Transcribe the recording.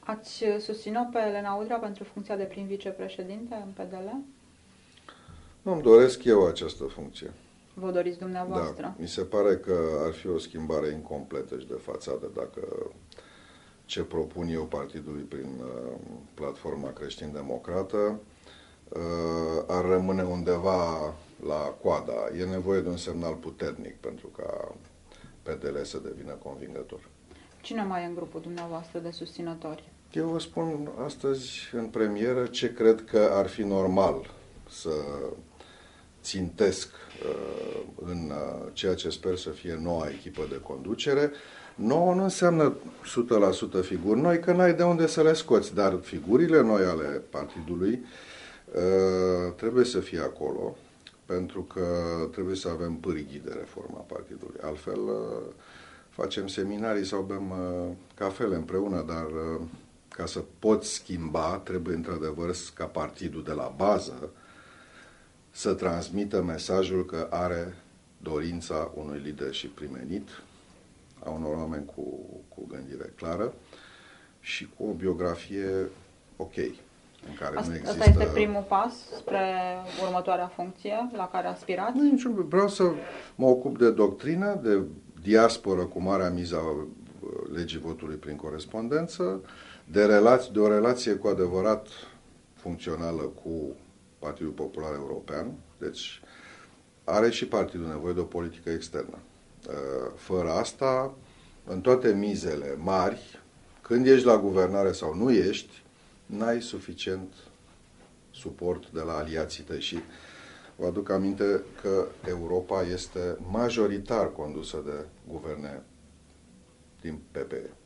Ați susținut pe Elena Udrea pentru funcția de prim vicepreședinte în PDL? Nu-mi doresc eu această funcție. Vă doriți dumneavoastră? Da, mi se pare că ar fi o schimbare incompletă și de fațadă dacă ce propun eu partidului prin platforma creștin-democrată ar rămâne undeva la coada. E nevoie de un semnal puternic pentru ca PDL să devină convingător. Cine mai e în grupul dumneavoastră de susținători? Eu vă spun astăzi în premieră ce cred că ar fi normal să țintesc în ceea ce sper să fie noua echipă de conducere. Nouă nu înseamnă 100% figuri noi, că n-ai de unde să le scoți, dar figurile noi ale partidului trebuie să fie acolo, pentru că trebuie să avem pârghii de reforma partidului. Altfel facem seminarii sau bem cafele împreună, dar ca să poți schimba, trebuie într-adevăr ca partidul de la bază să transmită mesajul că are dorința unui leadership primenit, a unor oameni cu gândire clară și cu o biografie ok, în care nu există... Asta este primul pas spre următoarea funcție la care aspirați? Vreau să mă ocup de doctrină, de diasporă cu marea miză a legii votului prin corespondență, de o relație cu adevărat funcțională cu Partidul Popular European, deci are și partidul nevoie de o politică externă. Fără asta, în toate mizele mari, când ești la guvernare sau nu ești, n-ai suficient suport de la aliații tăi și vă aduc aminte că Europa este majoritar condusă de guverne din PPE.